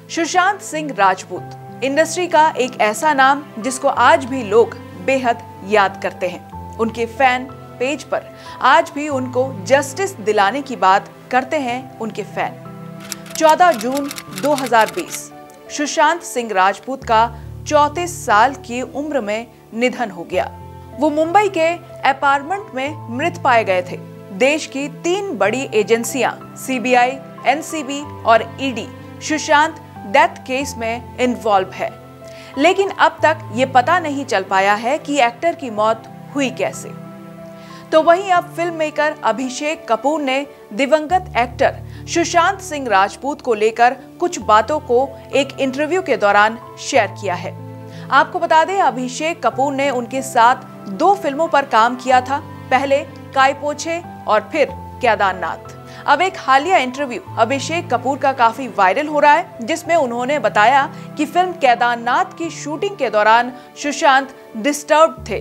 Sushant Singh Rajput industry का एक ऐसा नाम जिसको आज भी लोग बेहद याद करते हैं। उनके फैन पेज पर आज भी उनको जस्टिस दिलाने की बात करते हैं उनके फैन। 14 जून 2020 सुशांत सिंह राजपूत का 34 साल की उम्र में निधन हो गया। वो मुंबई के अपार्टमेंट में मृत पाए गए थे। देश की 3 बड़ी एजेंसियां सीबीआई, एनसीबी और ईडी सुशांत डेथ केस में इन्वॉल्व है, लेकिन अब तक ये पता नहीं चल पाया है कि एक्टर की मौत हुई कैसे। तो वहीं अब फिल्म मेकर अभिषेक कपूर ने दिवंगत एक्टर सुशांत सिंह राजपूत को लेकर कुछ बातों को एक इंटरव्यू के दौरान शेयर किया है। आपको बता दें, अभिषेक कपूर ने उनके साथ 2 फिल्मों पर काम किया था, पहले काय पोछे और फिर केदारनाथ। अब एक हालिया इंटरव्यू अभिषेक कपूर का काफी वायरल हो रहा है, जिसमें उन्होंने बताया कि फिल्म केदारनाथ की शूटिंग के दौरान सुशांत डिस्टर्ब थे।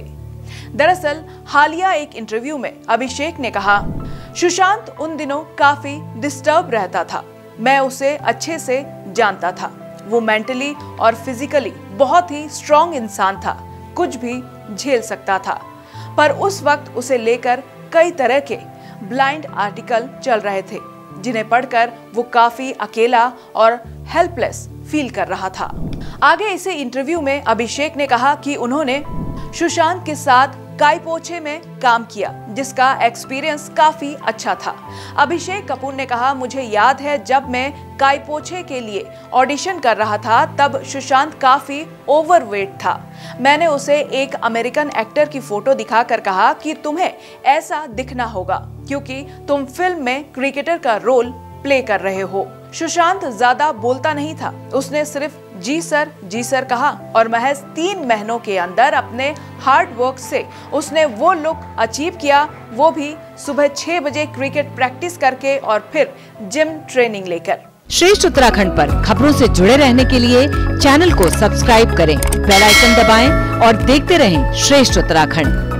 दरअसल हालिया एक इंटरव्यू में अभिषेक ने कहा, सुशांत उन दिनों काफी डिस्टर्ब रहता था। मैं उसे अच्छे से जानता था। वो मेंटली और फिजिकली बहुत ही स्ट्रॉन्ग इंसान था, कुछ भी झेल सकता था। पर उस वक्त उसे लेकर कई तरह के ब्लाइंड आर्टिकल चल रहे थे, जिन्हें पढ़कर वो काफी अकेला और हेल्पलेस फील कर रहा था। आगे इसे इंटरव्यू में अभिषेक ने कहा कि उन्होंने सुशांत के साथ काय पोछे में काम किया, जिसका एक्सपीरियंस काफी अच्छा था। अभिषेक कपूर ने कहा, मुझे याद है जब मैं काय पोछे के लिए ऑडिशन कर रहा था, तब सुशांत काफी ओवरवेट था। मैंने उसे एक अमेरिकन एक्टर की फोटो दिखाकर कहा कि तुम्हें ऐसा दिखना होगा, क्योंकि तुम फिल्म में क्रिकेटर का रोल प्ले कर रहे हो। सुशांत ज्यादा बोलता नहीं था, उसने सिर्फ जी सर कहा और महज 3 महीनों के अंदर अपने हार्ड वर्क से उसने वो लुक अचीव किया, वो भी सुबह 6 बजे क्रिकेट प्रैक्टिस करके और फिर जिम ट्रेनिंग लेकर। श्रेष्ठ उत्तराखंड पर खबरों से जुड़े रहने के लिए चैनल को सब्सक्राइब करें, बेल आइकन दबाएं और देखते रहें श्रेष्ठ उत्तराखंड।